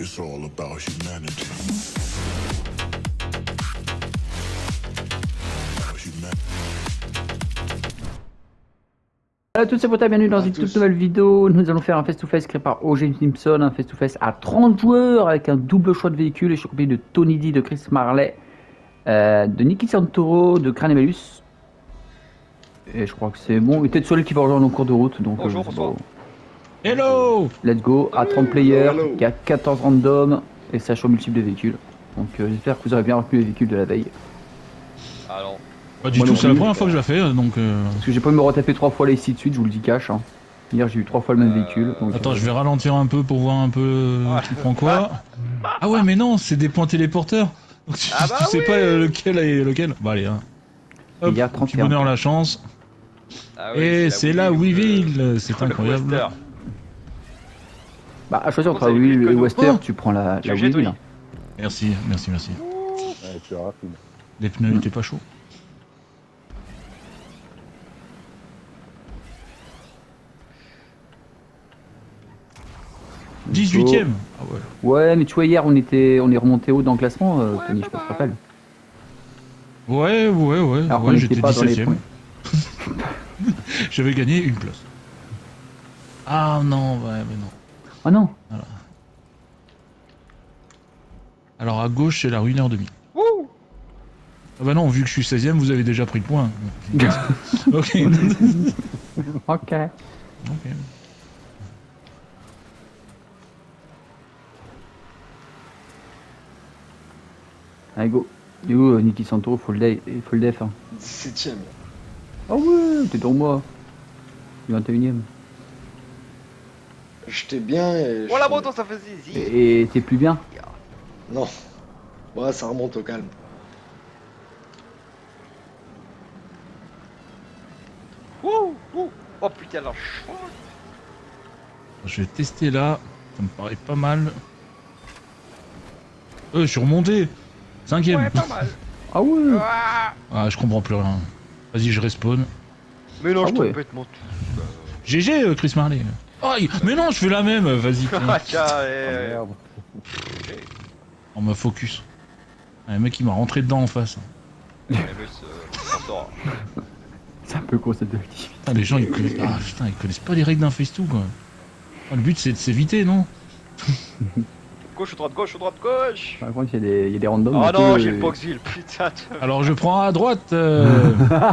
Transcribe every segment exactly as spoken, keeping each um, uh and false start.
It's all about humanity. Salut à tous, c'est Pota, bienvenue dans une toute nouvelle vidéo. Nous allons faire un face-to-face créé par O G Simpson, un face-to-face à trente joueurs avec un double choix de véhicule. Et je suis accompagné de Tony D, de Chris Marley, euh, de Niki Santoro, de Crane et Malus. Et je crois que c'est bon. Et peut-être Solé qui va rejoindre en cours de route. Donc, bonjour, euh, bonsoir. Bon. Hello. Let's go, à trente players, il y a quatorze random et ça choix multiple de véhicules. Donc euh, j'espère que vous aurez bien retenu les véhicules de la veille. Alors. Pas du Moi tout, non c'est la plus. première fois que je la fais, donc... Euh... Parce que j'ai pas me retaper trois fois là ici de suite, je vous le dis cash. Hein. Hier j'ai eu trois fois le même Euh... véhicule. Donc, Attends, euh... je vais ralentir un peu pour voir un peu Ouais. qui prend quoi. Ah ouais, mais non, c'est des points téléporteurs. Donc tu, Ah bah tu sais oui. pas lequel est lequel. Bah allez, hein. Hop, Il y a petit trente et un. bonheur, la chance. Ah oui, Et c'est là Weeville, le- c'est le incroyable. Wester. Bah à choisir Bon, entre ça allait plus Will vite que et nous. Wester, Oh tu prends la, Tu la es obligé, Will. Tony. Merci, merci, merci. Ouais, tu es rapide. Les pneus Mm. étaient pas chauds. dix-huitième. Ah ouais. Ouais, mais tu vois, hier on était on est remonté haut dans le classement, euh, Ouais, Tony, je pas pense que tu te mal. rappelles. Ouais, ouais, ouais. Alors qu'on ouais, n'était j'étais pas dans les dix-septième. points. J'avais gagné une place. Ah non, ouais, mais non. Ah non. Alors à gauche, c'est la rue une heure trente. Wouh. Ah bah non, vu que je suis seizième, vous avez déjà pris le point. Ok. Ok. Ok. Allez go. Du coup, euh, Niki Santoro, faut le def. Faut le def hein. dix-septième. Ah ouais, t'es dans moi. Du vingt et unième. J'étais bien et... Oh la je- moto, ça fait zizi. Et et t'es plus bien. Non. Ouais, ça remonte au calme. Wouh, wouh. Oh putain, la chance. Je vais tester là. Ça me paraît pas mal. Euh, je suis remonté. Cinquième. Ouais, pas mal. Ah ouais. Ah. Ah, je comprends plus rien. Vas-y, je respawn. Mais non, Ah je tombe ouais. bêtement tout. G G, euh, Chris Marley. Aïe, mais non, je fais la même. Vas-y. tiens. Ah, tiens, Ah, eh, merde. On m'a focus. Ah, le mec, il m'a rentré dedans en face. eh, mais c'est- on sort. C'est un peu gros cette activité. Putain, les gens, ils connaissent... Ah, putain, ils connaissent pas les règles d'un face-to, quoi. Ah, le but, c'est de s'éviter, non? Gauche, droite, gauche, droite, gauche. Par contre, il y, a des- il y a des randoms. Oh un non, peu, j'ai euh, le Boxville, putain. de- Alors, je prends à droite. euh,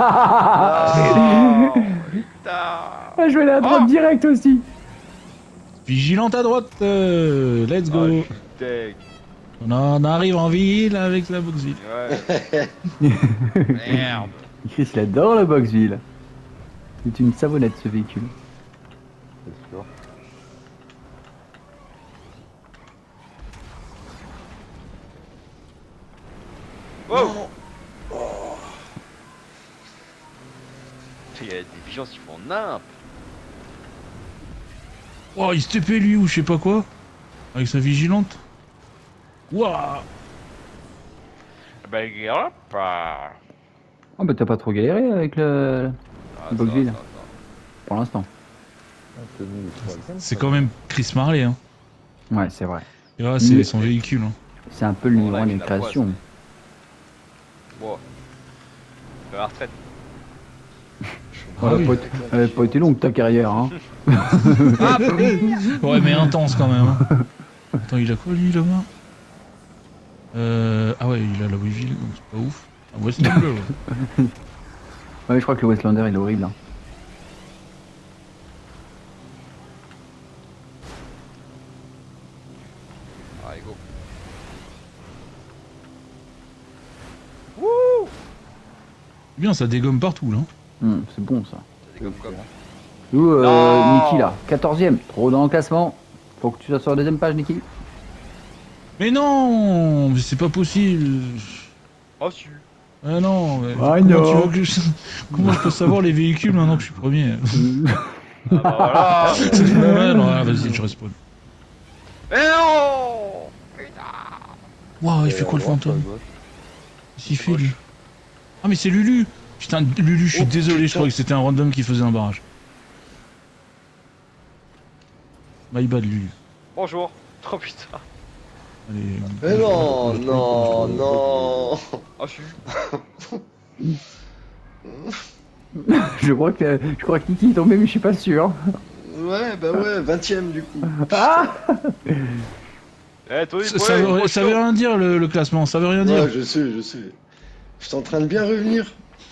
Ah, putain. Ah, je vais aller à droite Oh. direct aussi. Vigilante à droite. euh, Let's Ah, go. je suis deg. On en arrive en ville avec la Boxville. Ouais. Merde. Chris, il adore la Boxville. C'est une savonnette ce véhicule. C'est sûr. Wow. Il y a des pigeons qui font nimp. Oh, il se T P lui ou je sais pas quoi. Avec sa vigilante. Wouah. Ben, hop. Ah, Oh bah t'as pas trop galéré avec le... ça, Boxville. ça, ça. pour l'instant. C'est quand même Chris Marley, hein. Ouais, c'est vrai. Et là, c'est Mais- son véhicule. Hein. C'est un peu le numéro Ouais, un des avec la voix, créations. Bon. De la retraite. Ah Elle oui. a pas été- elle a pas été longue ta carrière, hein. Ah, Ouais, mais intense quand même. Hein. Attends, il a quoi lui là-bas? Euh... Ah ouais, il a la Weeville, donc c'est pas ouf. Ah ouais, c'est bleu. Ouais. Ouais, je crois que le Westlander il est horrible. Hein. allez, go. Wouh. C'est bien, ça dégomme partout là. Hum, c'est bon ça. C'est comme comme. Nous, euh, Non. Niki là, quatorzième, trop dans le classement. Faut que tu sois sur la deuxième page, Niki. Mais non, mais c'est pas possible. Oh, si. Ah non, mais Ah comment, non. tu veux que je... comment je peux savoir les véhicules maintenant que je suis premier? Ah, bah, voilà. Ouais, non, ah, vas-y, je respawn. Mais non. Putain. Waouh, il fait quoi le fantôme? Qu'est-ce qu'il fait lui? Ah mais c'est Lulu. Putain, Lulu, je suis Oh, désolé, je putain. croyais que c'était un random qui faisait un barrage. My bad, Lulu. Bonjour. Oh putain. Allez, Mais non, non, non. Oh, je suis. Je crois que je crois que Niki est tombé, mais je suis pas sûr. Ouais, bah ouais, vingtième du coup. Ah Eh, Tony, Ça, ça veut, ça veut rien dire le, le classement, ça veut rien dire. Ouais, je sais, je sais. Je suis en train de bien revenir.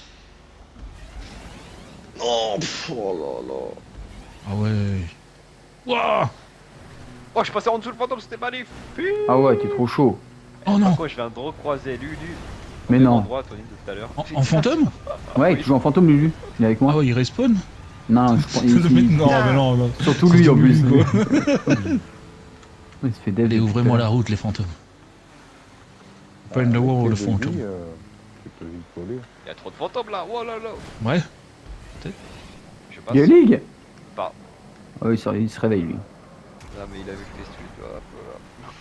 Non, pff, oh là là. Ah ouais. Wouah. Oh, je suis passé en dessous le fantôme, c'était magnifique. Ah ouais, t'es trop chaud. Oh non. Pourquoi je viens de recroiser Lulu Mais au même non. endroit, Tony, de tout à l'heure. En, en fantôme? Ouais, oui. tu joues en fantôme, Lulu. Il est avec Ah moi. ouais, il respawn? Non, je pense. Le il- mec- il- non, mais non, non. Surtout lui en plus. Lulu, quoi. Il se fait dev. Allez, depuis ouvrez-moi tout à la route, les fantômes. Open the world, le fantôme. Tu peux vite voler. Il y a trop de fantômes là, oh là là. Ouais. Je l'heure. Gueule League. Pas. Ah oui, il se réveille lui. Non, mais il a vu que les streets, hop, hop.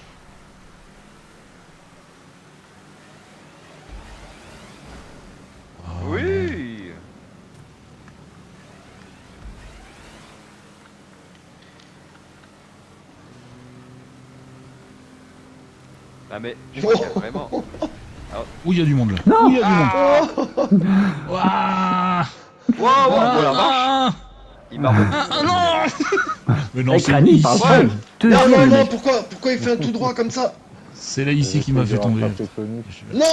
Ah, Oui. Ah mais je crois qu'il y a vraiment... Où il y a du monde là? Non. Où il y a du monde? Ah Ouah. Wow, wow, Ah, la vache. ah, Il m'a remis. ah, ah, non. Mais non, Avec c'est Rani, il parle pas. Ouais. Non, Deuxième, non, le non, mec. pourquoi, pourquoi il fait un tout droit comme ça? c'est là ici qui m'a fait tomber. Non.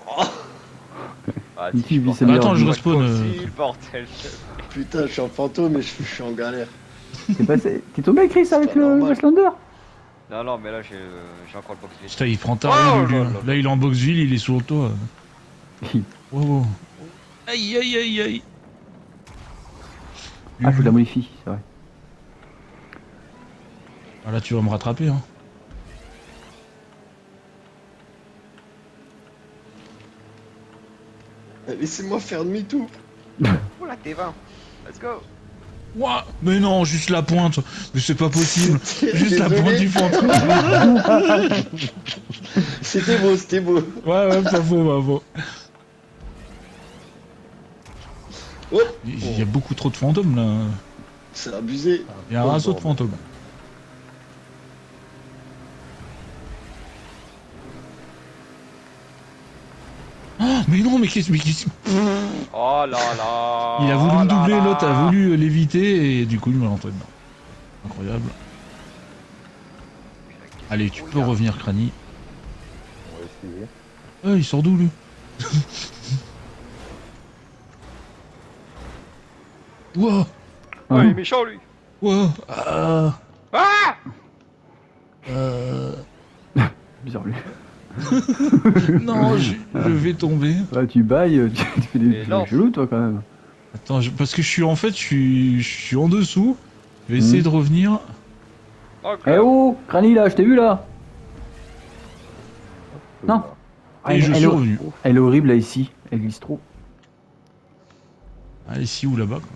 Ah, Il si, je vit pense sa pas. Attends, je Moi, respawn, peux euh. aussi, le bordel. Putain, je suis en fantôme et je, je suis en galère. T'es passé. T'es tombé, Chris, avec pas le normal. Westlander. Non, non, mais là j'ai euh, j'ai encore le box vide. Putain, il prend ta Oh Lulu. là là. Là, il est en boxville, il est sous le toit. Wow, wow. Aïe, aïe, aïe, aïe. Ah, faut de la modifie, c'est vrai. Ah, là, tu vas me rattraper, hein. Laissez-moi faire demi-tour. Oh la T vingt. Let's go. Ouah. Mais non, juste la pointe. Mais c'est pas possible. Juste la Désolé. pointe du fantôme. C'était beau, c'était beau. Ouais, ouais, pas faux, pas faux. Oh, Il y a beaucoup trop de fantômes là. c'est abusé. Il y a un raceau de fantômes. Oh, mais non, mais qu'est-ce mais qu'est-ce- Oh là là. Il a voulu oh me là doubler, là. l'autre a voulu l'éviter et du coup il m'a rentré dedans. Incroyable. Allez, tu peux revenir, Crani. On va essayer. Ah, il sort d'où lui? Wow, Oh, il est méchant lui. wow, ah, Ah. euh, Bizarre lui. non, je, je vais tomber. Ouais, tu bailles, tu, tu fais des Mais trucs non. chelous toi quand même. Attends, je- parce que je suis en fait, je suis, je suis en dessous. Je vais essayer Mhm. de revenir. Ok. Eh oh, Crani là, je t'ai vu là. Non. Ah, Et elle, je elle suis est- revenu. elle est horrible là ici, elle glisse trop. Ah, ici ou là-bas, quoi.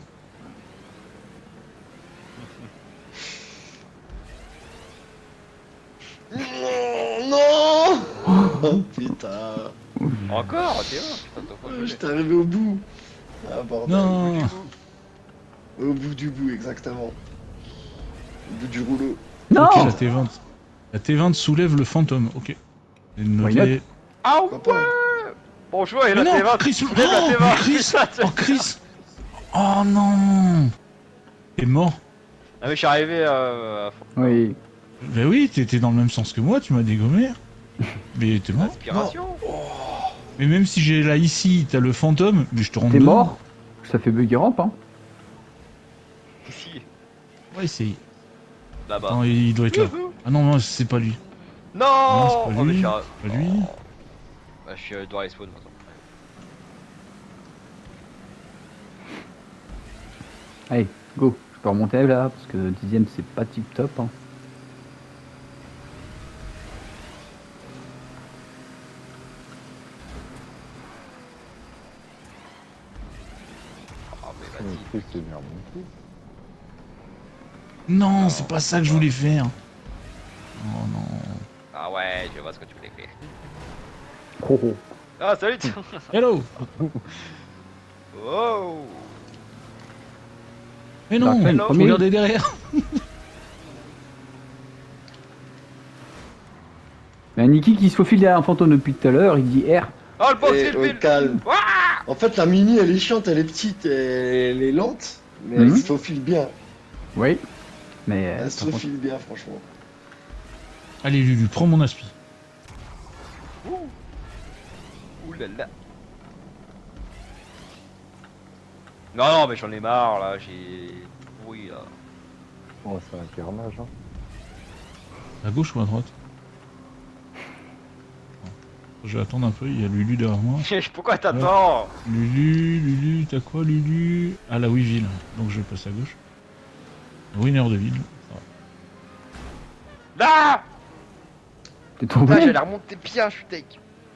Non, non. Oh putain. Encore T vingt, putain, t'as pas J'étais arrivé au bout. Ah bordel. Non. Au bout du bout, exactement. Au bout du rouleau. Non. Ok, la T vingt. La T vingt soulève le fantôme, ok. Et noter- Why not? Ah Pourquoi ouais. pas? Bonjour, et Mais la non, T vingt. Chris, Soulève la oh, T vingt. mais Chris, oh Chris, oh non, t'es mort. Ah mais je suis arrivé euh, à fond. Oui. Ben oui, t'étais dans le même sens que moi, tu m'as dégommé. Mais t'es mort. Inspiration. Mais même si j'ai là ici, t'as le fantôme, mais je te rends T'es mort. Ça fait bugger ramp hein. Ici, Ouais, c'est. là-bas. Non, il doit être là. Ah non, non, c'est pas lui. Non, Non, c'est pas oh, mais lui, je suis à- c'est pas lui. Oh. Bah, je suis euh, dans respawn maintenant. Allez, go. Je peux remonter là parce que dixième c'est pas tip top. Hein. Oh mais vas-y. Non, c'est pas ça que je voulais faire. Oh non. Ah ouais, je vois ce que tu voulais faire. Oh, oh. Ah salut. Hello. Oh. Mais non, Darkman, hello. faut premier. regarder derrière. Mais Niki qui se faufile derrière un fantôme depuis tout à l'heure, il dit R. Oh le boss, Eh, c'est au le calme. Ouah. En fait, la mini, elle est chiante, elle est petite, elle est lente, mais elle Mhm. se faufile bien. Oui. Mais. euh, Elle se par contre- faufile bien, franchement. Allez Lulu, prends mon aspi. Ouh. Ouh là là. Non, non, mais j'en ai marre là, j'ai. Oui là. Oh, c'est un carnage. Hein. À gauche ou à droite? Je vais attendre un peu, il y a Lulu derrière moi. Pourquoi t'attends? Lulu, Lulu, t'as quoi Lulu? Ah la Weeville, donc je passe à gauche. Winner de ville. Ça va. Là. T'es Là, tombé. j'allais remonter bien, je suis tech.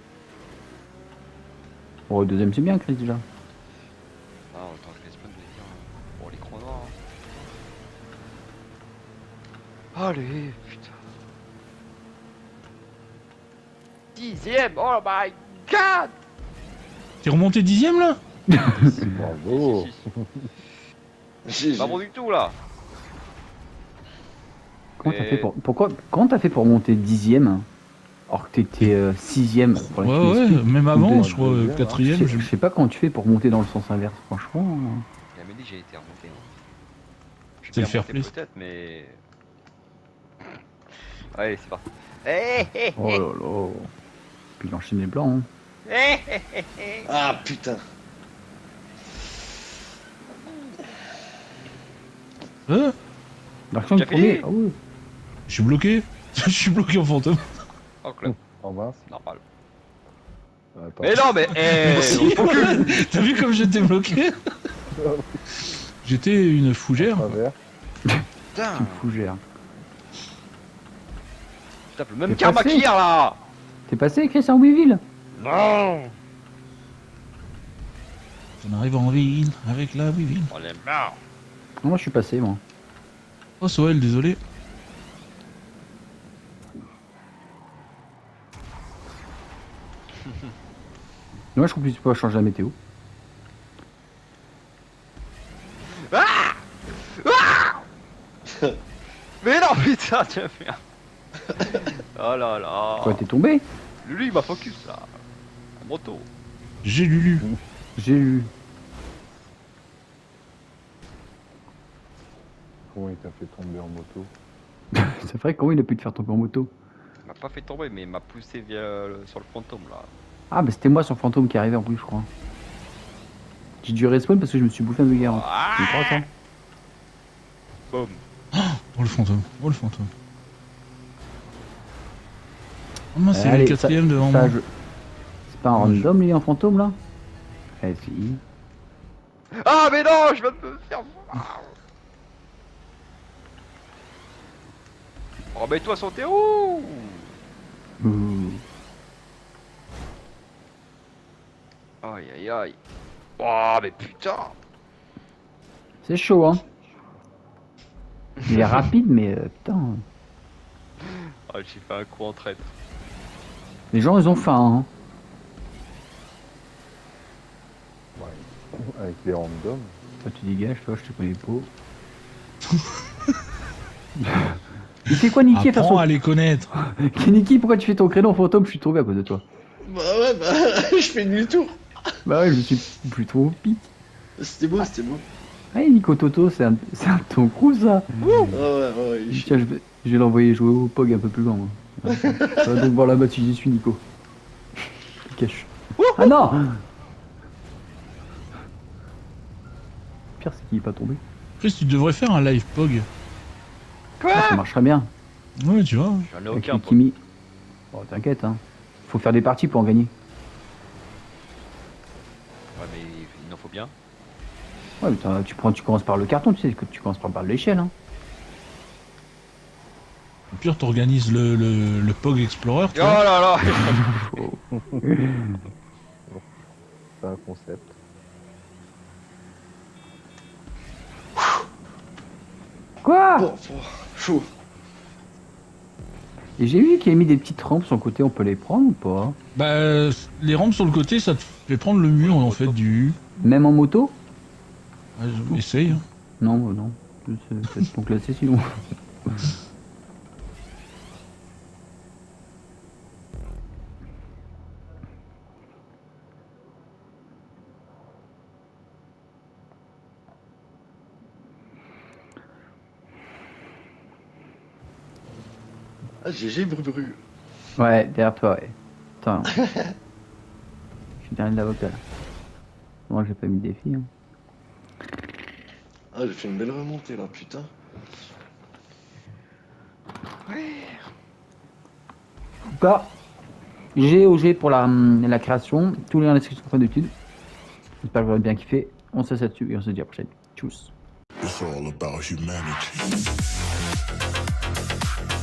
Oh, le deuxième, c'est bien, Chris, déjà. Ah, attends, je laisse pas de me dire. Pour l'écran noir. Allez, putain. Dixième, oh my god. T'es remonté dixième là? Bravo. Si, si, si. J'ai- Pas bon du tout là. Comment t'as Et- fait pour. Pourquoi. Comment t'as fait pour monter dixième alors que t'étais euh, sixième pour la Ouais Q S P? ouais, même avant, Deux- je crois deuxième, euh, hein. quatrième. Je je- sais, je sais pas comment tu fais pour monter dans le sens inverse, franchement. Il m'a dit que j'ai été remonté. hein. Je suis C'est le bien fair monté play. peut-être, mais. Allez, c'est parti. Eh, eh, Oh là là. Puis il enchaîne les blancs. Hein. eh, eh, eh, eh. Ah putain. Hein? L'action T'as du premier. fini Ah oui. Je suis bloqué. Je suis bloqué en fantôme. Oh, club, En mince. normal. Attends. Mais non, mais. Eh, Si. on focus. T'as vu comme j'étais bloqué? J'étais une fougère. Travers. Putain, Tu me fougères. je tape le même T'es karma passé. qu'hier là. T'es passé, Chris, en Weeville? Non. On arrive en ville avec la Weeville. On est marre. Non, moi je suis passé, moi. Oh Soel, désolé. Moi je comprends pas changer la météo. Mais non, putain, tu vas faire. Oh là là. Quoi, t'es tombé? Lulu, il m'a focus là. En moto. J'ai Lulu. J'ai eu. Comment il t'a fait tomber en moto? C'est vrai, comment il a pu te faire tomber en moto? Il m'a pas fait tomber, mais il m'a poussé via le- sur le fantôme là. Ah, bah c'était moi sur fantôme qui arrivait en plus, je crois. J'ai dû respawn parce que je me suis bouffé un dégât. Ah, Tu crois ça? boum. Oh le fantôme. Oh le fantôme. Oh mince, c'est Allez, le quatrième devant Ça, moi. je- C'est pas un random, lui, un fantôme là? Eh, si. Ah, mais non, je viens de me faire voir. Remets-toi sur tes roues. Ouh. Aïe aïe aïe. Oh, mais putain. C'est chaud, hein. Il est rapide, mais euh, putain. Ah, j'ai fait un coup en traître. Les gens, ils ont faim, hein. Avec les randoms. Toi, tu dégages, toi, je te connais pas. Il fait quoi, Niki, à faire Apprends son... à les connaître. Niki, pourquoi tu fais ton créneau en fantôme? Je suis tombé à cause de toi. Bah ouais, bah je fais demi-tour. Bah ouais, je suis plutôt au pic. C'était beau, c'était beau. Ouais, Nico Toto, c'est un, c'est un ton crew, ça. Ah ouais, ouais, ouais. il- Tiens, je vais, je vais l'envoyer jouer au Pog un peu plus loin, moi. Ouais, ça va donc voir là-bas si j'y suis, Nico. Je te cache. Ah non! Pire, c'est qu'il est pas tombé. Chris, tu devrais faire un live Pog. Ah, ça marcherait bien. Ouais, tu vois. J'en ai Avec aucun. les Kimi. Bon, t'inquiète, hein. Faut faire des parties pour en gagner. Ouais, mais il en faut bien. Ouais, mais t'as- tu, prends, tu commences par le carton, tu sais que tu commences par, par l'échelle, hein. Au pire, t'organises le, le, le Pog Explorer. tu Oh vois. là là. C'est un concept. Quoi? Bon, bon, chaud. Et j'ai vu qu'il y a mis des petites rampes sur le côté, on peut les prendre ou pas? Bah, euh, les rampes sur le côté, ça te fait prendre le mur en fait du. Même en moto? Ouais, je- essaye. hein. Non, bah non. C'est peut-être ton classé sinon. Ah, G G Bru Bru. Ouais, derrière toi, ouais. Attends. Je suis dernier de l'avocat là. Moi j'ai pas mis de défi. Hein. Ah, j'ai fait une belle remontée là, putain. En tout cas, G O G pour la, la création. Tous les liens en description fin d'études. J'espère que vous avez bien kiffé. On se laisse là-dessus et on se dit à la prochaine. Tchuss. It's all about humanity.